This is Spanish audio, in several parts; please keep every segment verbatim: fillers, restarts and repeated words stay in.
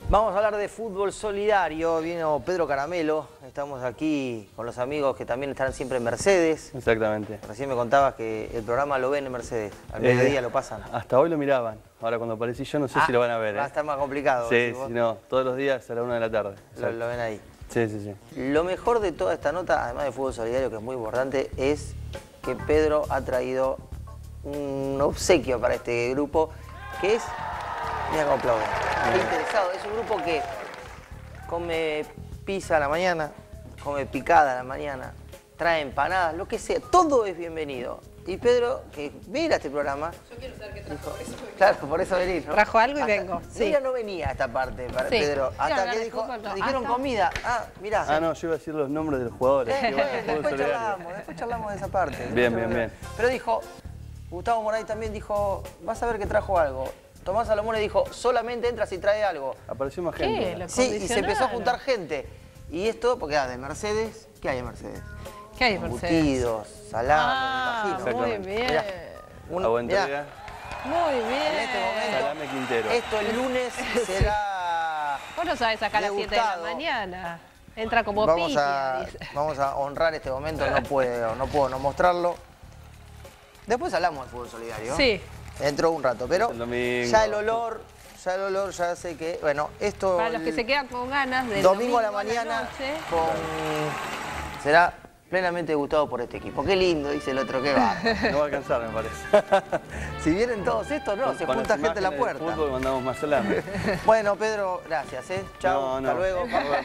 Vamos a hablar de fútbol solidario. Vino Pedro Caramelo. Estamos aquí con los amigos que también están siempre en Mercedes. Exactamente. Recién me contabas que el programa lo ven en Mercedes. Al mediodía eh, lo pasan. Hasta hoy lo miraban. Ahora cuando aparecí yo no sé ah, si lo van a ver. Va a ¿eh? estar más complicado. Sí, si sí, no. Todos los días a la una de la tarde. Lo, lo ven ahí. Sí, sí, sí. Lo mejor de toda esta nota, además de fútbol solidario, que es muy importante, es que Pedro ha traído un obsequio para este grupo, que es... Mira cómo aplauden. Estoy interesado. Es un grupo que come pizza a la mañana, come picada a la mañana, trae empanadas, lo que sea. Todo es bienvenido. Y Pedro, que mira este programa... Yo quiero saber qué trajo, dijo, por eso vengo. Claro, por eso venís, ¿no? Trajo algo y Hasta, vengo, sí. Ella no venía a esta parte, para Sí. Pedro. Hasta Claro, que de dijo, fútbol no. dijeron Hasta- comida. Ah, mirá. Ah, no, yo iba a decir los nombres de los jugadores. Eh, que van a bueno, fútbol después solidario. charlamos, después charlamos de esa parte. Bien, bien, bien. Pero dijo, Gustavo Moray también dijo, vas a ver que trajo algo. Tomás Salomone dijo, solamente entra si trae algo. Apareció más ¿Qué? gente. Lo Sí, y se empezó a condicionaron. juntar gente. Y esto, porque ah, de Mercedes, ¿qué hay en Mercedes? ¿Qué hay, Mercedes? Embutidos, salames, Ah, me imagino. muy Exactamente. bien. Mirá, un- Agua mirá, entrega. Muy bien. en este momento, Salame Quintero. esto el lunes será... Vos no sabés acá a las siete de la degustado. mañana. Entra como Vamos piña, a, dice. vamos a honrar este momento, no puedo, no puedo no mostrarlo. Después hablamos de fútbol solidario. Sí. Dentro de un rato, pero Es el domingo. ya el olor, ya el olor, ya sé que... Bueno, esto... Para los que el se quedan con ganas del domingo a la mañana noche. con... será plenamente degustado por este equipo. Qué lindo, dice el otro, qué va. No va a alcanzar, me parece. Si vienen todos estos, no, se Con junta las gente en la imágenes del puerta. fútbol mandamos más salame. Bueno, Pedro, gracias, ¿eh? Chao, No, no. hasta luego.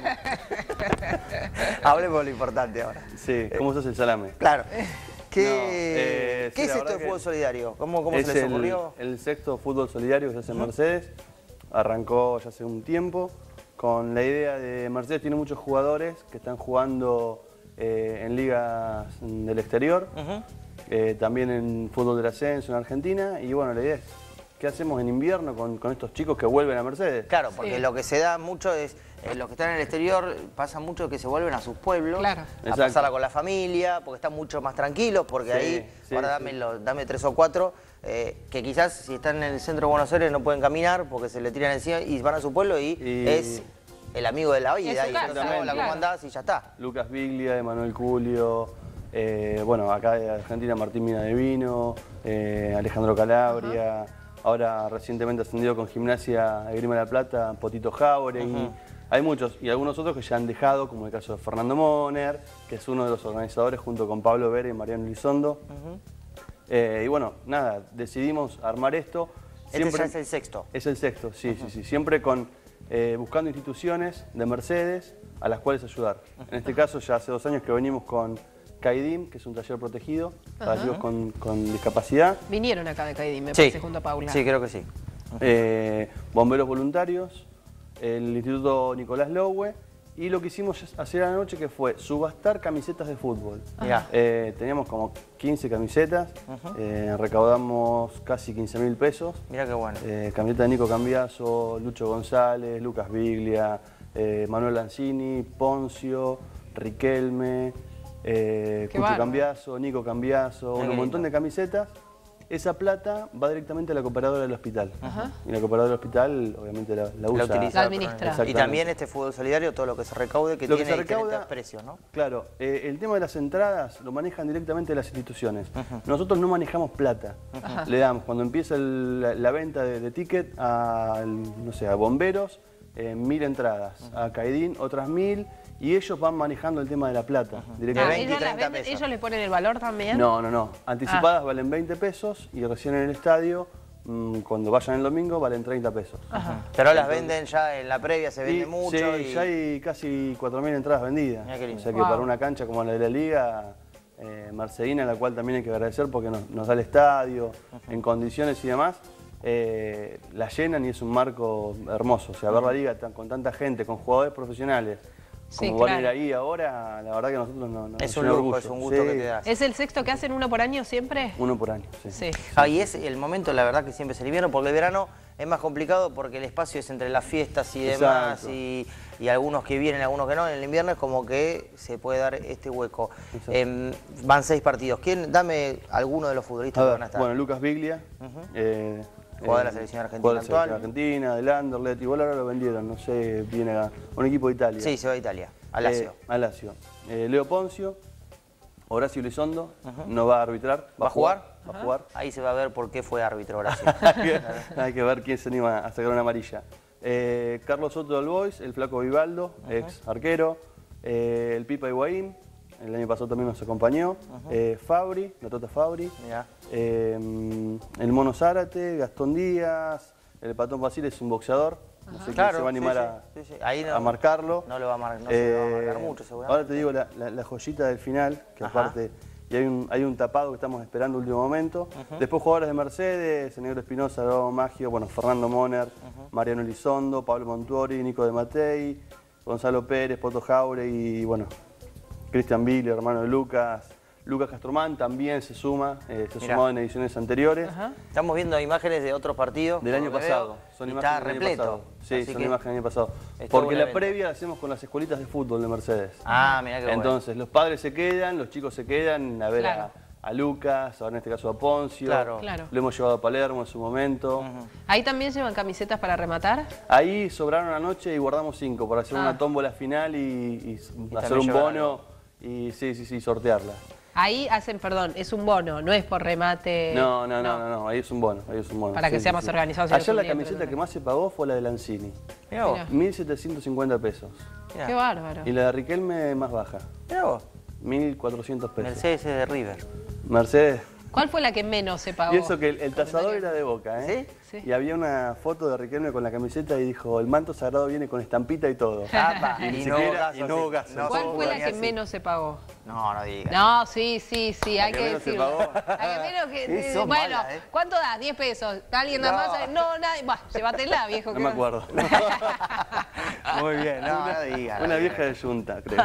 Hablemos de lo importante ahora. Sí, ¿cómo se hace el salame? Claro. ¿Qué, No, eh, ¿qué sí, es la esto verdad de que fútbol solidario? ¿Cómo, cómo Es se les el, ocurrió? el sexto fútbol solidario que se hace en Mercedes. Arrancó ya hace un tiempo con la idea de Mercedes tiene muchos jugadores que están jugando eh, en ligas del exterior, Ujú. eh, también en fútbol del ascenso en Argentina. Y bueno, la idea es, ¿qué hacemos en invierno con, con estos chicos que vuelven a Mercedes? Claro, porque Sí. lo que se da mucho es, eh, los que están en el exterior, pasa mucho que se vuelven a sus pueblos, Claro. a Exacto. pasarla con la familia, porque están mucho más tranquilos, porque Sí, ahí, sí, ahora sí. dame, lo- dame tres o cuatro, eh, que quizás si están en el centro de Buenos Aires no pueden caminar porque se le tiran encima y van a su pueblo y, Y- es el amigo de la vida. Es su Y casa, entonces, hola, ¿cómo claro. andás? Y ya está. Lucas Biglia, Emanuel Culio, eh, bueno, acá de Argentina Martín Minadevino, eh, Alejandro Calabria, ahora recientemente ascendido con Gimnasia Esgrima La Plata, Potito Jauregui. Hay muchos y algunos otros que ya han dejado, como el caso de Fernando Moner, que es uno de los organizadores junto con Pablo Vera y Mariano Elizondo. Eh, y bueno, nada, decidimos armar esto. Este ya es el sexto. Es el sexto, sí, sí, sí. Siempre con, eh, buscando instituciones de Mercedes a las cuales ayudar. En este caso ya hace dos años que venimos con CAIDIM, que es un taller protegido para chicos con, con discapacidad. Vinieron acá de Caidín, me Sí, parece, junto a Paula. sí, creo que sí. eh, bomberos voluntarios, el Instituto Nicolás Lowe, y lo que hicimos ayer a la noche que fue subastar camisetas de fútbol. Mirá. Eh, teníamos como quince camisetas, eh, recaudamos casi quince mil pesos. Mirá qué bueno. Eh, camiseta de Nico Cambiaso, Lucho González, Lucas Biglia, eh, Manuel Lanzini, Poncio, Riquelme, eh, Qué Cucho bárbaro. Cambiaso, Nico Cambiaso, Qué un montón lindo. de camisetas. Esa plata va directamente a la cooperadora del hospital. Y la cooperadora del hospital, obviamente, la, la La usa. utiliza. La administra. Y Exactamente. también este fútbol solidario, todo lo que se recaude, que Lo que tiene se recauda- diferentes precios, ¿no? Claro, eh, el tema de las entradas lo manejan directamente las instituciones. Nosotros no manejamos plata. Le damos, cuando empieza el- la, la venta de, de ticket a, no sé, a bomberos, eh, mil entradas. A Caidín, otras mil. Y ellos van manejando el tema de la plata Ah, directamente. veinte y ellos, las treinta venden- pesos. ellos les ponen el valor también. No, no, no. Anticipadas Ah. valen veinte pesos y recién en el estadio, mm, cuando vayan el domingo, valen treinta pesos. Pero las venden ya en la previa, se vende Y, mucho. sí, y... ya hay casi cuatro mil entradas vendidas. Mirá qué lindo. O sea que Wow. para una cancha como la de la Liga, eh, Marcelina, a la cual también hay que agradecer porque nos, nos da el estadio, en condiciones y demás, eh, la llenan y es un marco hermoso. O sea, ver la Liga tan- con tanta gente, con jugadores profesionales, Sí, como van a ir claro. ahí ahora, la verdad que a nosotros no, nos Es llena un de lujo, orgullo. es un gusto Sí, que te das. ¿Es el sexto que hacen uno por año siempre? Uno por año, sí. Sí. Ah, y es el momento, la verdad, que siempre es el invierno, porque el verano es más complicado porque el espacio es entre las fiestas y demás, Exacto. y, y algunos que vienen, algunos que no. En el invierno es como que se puede dar este hueco. Exacto. Em, van seis partidos. ¿Quién? Dame alguno de los futbolistas A que ver, van a estar. bueno, Lucas Biglia, eh, Jugador de la Eh, selección argentina jugador de la actual. selección argentina, del Anderlecht, igual ahora lo vendieron, no sé, viene a un equipo de Italia. Sí, se va a Italia, a Lazio. Eh, a Lazio. Eh, Leo Poncio, Horacio Elizondo, no va a arbitrar. ¿Va a jugar? Va a jugar. Ahí se va a ver por qué fue árbitro Horacio. hay, que, hay que ver quién se anima a sacar una amarilla. Eh, Carlos Soto del Boys, el flaco Vivaldo, ex arquero. Eh, el Pipa Higuaín, el año pasado también nos acompañó. eh, Fabri, la Tota Fabri. Mirá. Eh, el Mono Zárate, Gastón Díaz. El Patón Basile es un boxeador. No sé quién Claro, se va a animar sí, a, sí, sí, sí. Ahí no- a marcarlo. no lo va a mar- no se lo va a marcar Eh, mucho, seguramente. Ahora te digo la, la- la joyita del final, que Ajá. aparte y hay un, hay un tapado que estamos esperando último momento. Después jugadores de Mercedes, el Negro Espinosa, Bravo Maggio, bueno, Fernando Moner, Mariano Elizondo, Pablo Montuori, Nico de Matei, Gonzalo Pérez, Poto Jauregui y bueno, Cristian Vili, hermano de Lucas. Lucas Castromán también se suma, eh, se ha Mirá. sumado en ediciones anteriores. Estamos viendo imágenes de otros partidos. Del año por lo que pasado. veo, Son y imágenes está del año repleto. pasado. Sí, Así son que imágenes del año pasado. es todo Porque un la evento. previa la hacemos con las escuelitas de fútbol de Mercedes. Ah, mirá qué bueno. Entonces, los padres se quedan, los chicos se quedan a ver Claro. a, a Lucas, ahora en este caso a Poncio. Claro. Claro. Lo hemos llevado a Palermo en su momento. Ahí también llevan camisetas para rematar. Ahí sobraron anoche y guardamos cinco para hacer Ah. una tómbola final y, y hacer también un llevar bono y sí, sí, sí, sortearla. Ahí hacen, perdón, es un bono, no es por remate. No, no, no, no, no, ahí es un bono, ahí es un bono. Para que Sí, sea sí, más sí. organizado, si no es Ayer un la lío, pero camiseta no. que más se pagó fue la de Lanzini, Mirá vos. Mirá. mil setecientos cincuenta pesos. Mirá. Qué bárbaro. Y la de Riquelme más baja, Mirá vos. mil cuatrocientos pesos. Mercedes es de River. Mercedes. ¿Cuál fue la que menos se pagó? Y eso que el, el tasador era de Boca, ¿eh? ¿Sí? Sí. Y había una foto de Riquelme con la camiseta y dijo, el manto sagrado viene con estampita y todo. Apa, Y ni y no hubo siquiera- caso, y no hubo sí. caso. No, ¿Cuál todo fue la venía que así. menos se pagó? No, no digas. No, sí, sí, sí, hay que que menos se decirlo. pagó. La que menos que- Sí, sos bueno, mala, ¿eh? ¿cuánto da? diez pesos. ¿Alguien da No. más? No, nadie. Bah, llévatela, viejo. No que me acuerdo. Muy bien, no, no digas. Una vieja de yunta, creo.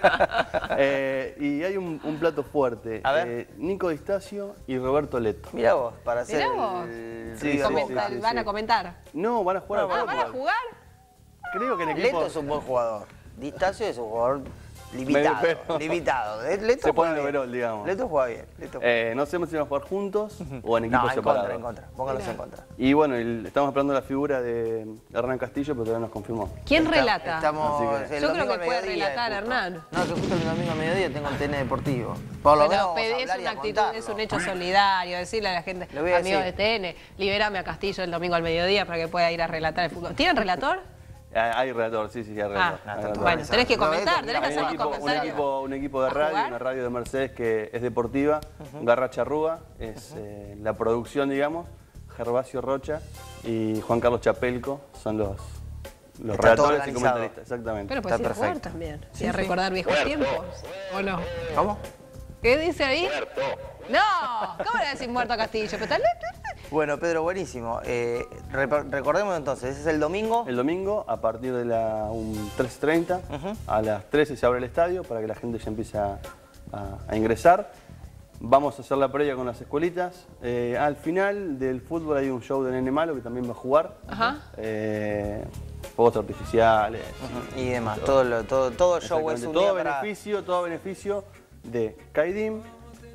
Eh, y hay un, un plato fuerte. A ver. Eh, Nico Distacio y Roberto Leto. Mirá vos, para hacer Mirá vos. el Sí, River sí, Comenta- sí, sí, van a sí. comentar. No, van a jugar No, al Ah, ¿van a fútbol. jugar? Creo que el equipo... Leto es un buen jugador. Distacio es un jugador limitado. Medio pelo. Limitado. Eh, Leto Se juega pone el bien. overall, digamos. Leto juega bien. Leto juega Eh, no sabemos si van a jugar juntos o en bien. equipos No, en separados. contra, en contra. Pónganlos en contra. Y bueno, el- estamos esperando la figura de Hernán Castillo, pero todavía no nos confirmó. ¿Quién Está- relata? Estamos, Así que- el Yo creo domingo que al puede mediodía, relatar justo. Hernán. No, que justo el domingo al mediodía tengo el T N deportivo. Por lo menos Pero vamos a pedí, es hablar y una a actitud, contarlo. es un hecho solidario, decirle a la gente, Le voy a amigos de decir. T N, liberame a Castillo el domingo al mediodía para que pueda ir a relatar el fútbol. ¿Tienen relator? Ah, Hay relator, sí, sí, sí, hay relator. Ah, Hay está relator. todo bueno, organizado. tenés que No, comentar, esto, tenés que Hay un hacer los equipo, un, comentarios. equipo, un equipo de ¿A radio, jugar? una radio de Mercedes que es deportiva, Garracha Rúa, es eh, la producción, digamos, Gervasio Rocha y Juan Carlos Chapelco son los, los Está todo relatores y organizado. comentaristas, exactamente. Pero puedes Está ir a jugar perfecto. también. Y a recordar viejos tiempos. ¿O no? ¿Cómo? ¿Qué dice ahí? No, ¿cómo le decís muerto a Castillo? Pero tal- Bueno, Pedro, buenísimo. Eh, rep- recordemos entonces, ese es el domingo. El domingo, a partir de las tres treinta, a las trece se abre el estadio para que la gente ya empiece a, a- a ingresar. Vamos a hacer la previa con las escuelitas. Eh, al final del fútbol hay un show de Nene Malo que también va a jugar. Ajá. Eh, fuegos artificiales. Y demás, todo, lo, todo, todo el show es Exactamente. un todo día para... beneficio, todo beneficio de CAIDIM,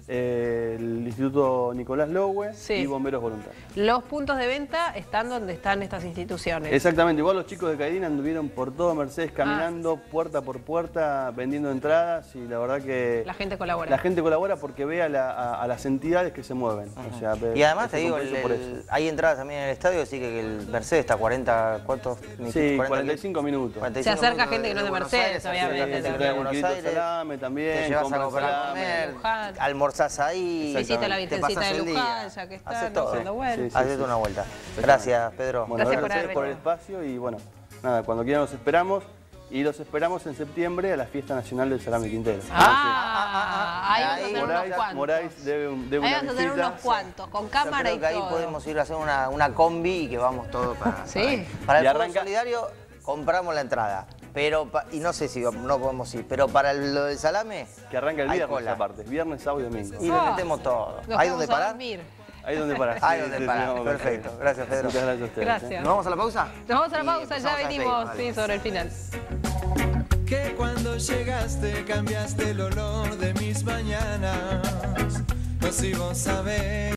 eh, el Instituto Nicolás Lowe Sí. y Bomberos Voluntarios. Los puntos de venta están donde están estas instituciones. Exactamente, igual los chicos de CAIDIM anduvieron por todo Mercedes caminando Ah. puerta por puerta, vendiendo entradas y la verdad que La gente colabora. la gente colabora porque ve a, la- a- a las entidades que se mueven. O sea, ve- Y además es te un digo, el- compromiso por el- eso. hay entradas también en el estadio, así que el Mercedes está a cuarenta, ¿cuántos? Sí, cuarenta y cinco minutos. cuarenta y Se cinco acerca minutos gente que no es de Buenos Mercedes, Aires, así obviamente, que de se trae trae a un Buenos kilito de Aires, salame también, te llevas compras algo para salame. comer, Luján. almorzás ahí, Visita la te Virgencita pasás de el día, Luján, ya que está, haces ¿no? todo. Dando vueltas. Sí, sí, Hacete sí. una vuelta. Gracias, Pedro. Bueno, Gracias gracias por a ustedes haber por el venido. espacio y bueno, nada, cuando quieran los esperamos y los esperamos en septiembre a la Fiesta Nacional del Salame Quintero. Ah, ahí vamos a ahí tener unos Moraes, cuantos. Moraes debe, un- debe Ahí una vamos a tener visita. unos cuantos, con Yo cámara creo y que ahí todo. podemos ir a hacer una, una combi y que vamos todos para, Sí. para ahí. Para el Y fútbol arranca- solidario compramos la entrada, pero pa- y no sé si no podemos ir, pero para el- lo del salame Que arranca el hay viernes cola. aparte, viernes, sábado y domingo. Y le Ah, metemos todo. Nos ¿Hay vamos donde a parar? dormir. Ahí donde parar. Hay Sí, donde sí, sí, parar. vamos, Perfecto. Gracias, Pedro. Muchas gracias a ustedes. Gracias. ¿eh? ¿Nos vamos a la pausa? Nos vamos a la Y pausa, ya empezamos a venimos, despedir, sí, sobre el final. Que cuando llegaste cambiaste el olor de mis mañanas. No si vos sabés